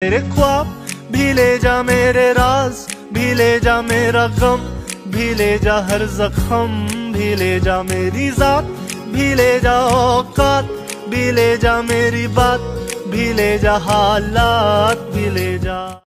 मेरे ख्वाब भी ले जा, मेरे राज भी ले जा, मेरा गम भी ले जा, हर जख्म भी ले जा, मेरी जात भी ले जा, औकात भी ले जा, मेरी बात भी ले जा, हालात भी ले जा।